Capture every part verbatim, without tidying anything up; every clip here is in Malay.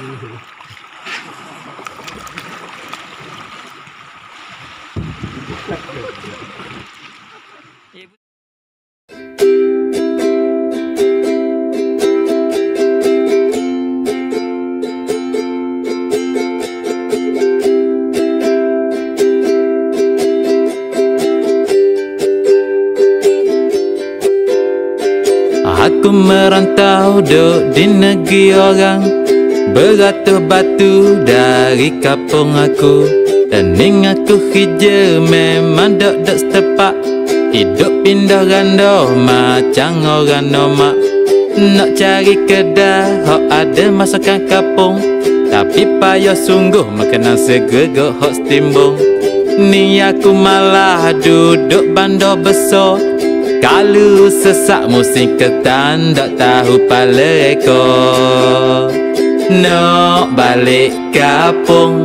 Aku merantau duduk di negeri orang, beratur batu dari kampung aku. Lening aku hija memang dok-dok setepak, hidup pindah randa macam orang nomak. Nak cari kedai hok ada masakan kampung, tapi payah sungguh makanan segera hok setimbung. Ni aku malah duduk bandar besar, kalau sesak musim ketan tak tahu pala ekor. Nak balik kampung,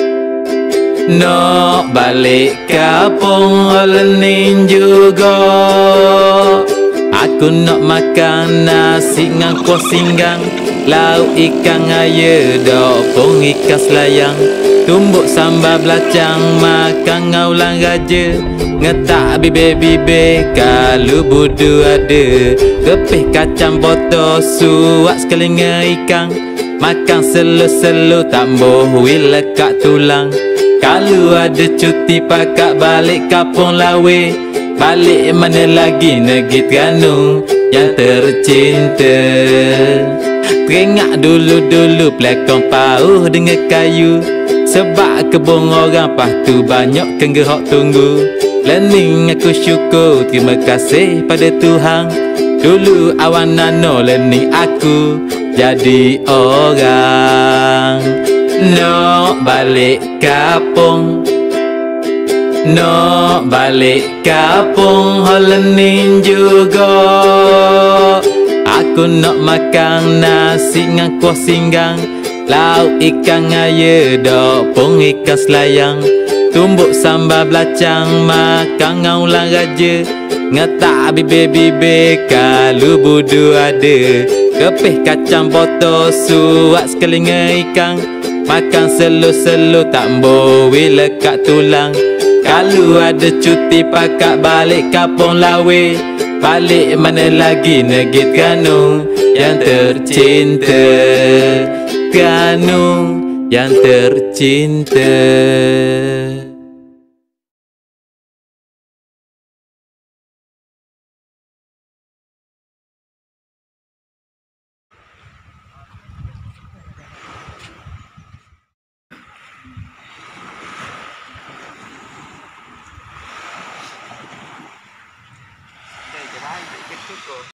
nak balik kampung lening juga. Aku nak makan nasi ngan kuah singgang, lauk ikan air dok pun ikan selayang, tumbuk sambal belacang makan ngaulang raja. Ngetak bibe-bibe kalau budu ada, kepih kacang botol suak sekelinga ikan, makan selu-selu tambuh wil lekat tulang. Kalau ada cuti pakak balik kampung lawe, balik mana lagi negeri Terengganu yang tercinta. Teringat dulu-dulu pelakon pauh dengan kayu, sebab kebun orang pastu banyak kengge hok tunggu. Lening aku syukur terima kasih pada Tuhan, dulu awan nano lening aku jadi orang. Nak balik kampung, nak balik kampung lening juga. Aku nak makan nasi ngan kuah singgang, lauk ikan air dok pun ikan selayang, tumbuk sambal belacang makan ngaulang raja. Ngetak bibe-bibe kalau budu ada, kepih kacang botol suak sekelinga ikan, makan selu-selu tambuh wil lekat tulang. Kalau ada cuti pakak balik kampung lawe, balik mana lagi negeri Terengganu yang tercinta. Terengganu yang tercinta.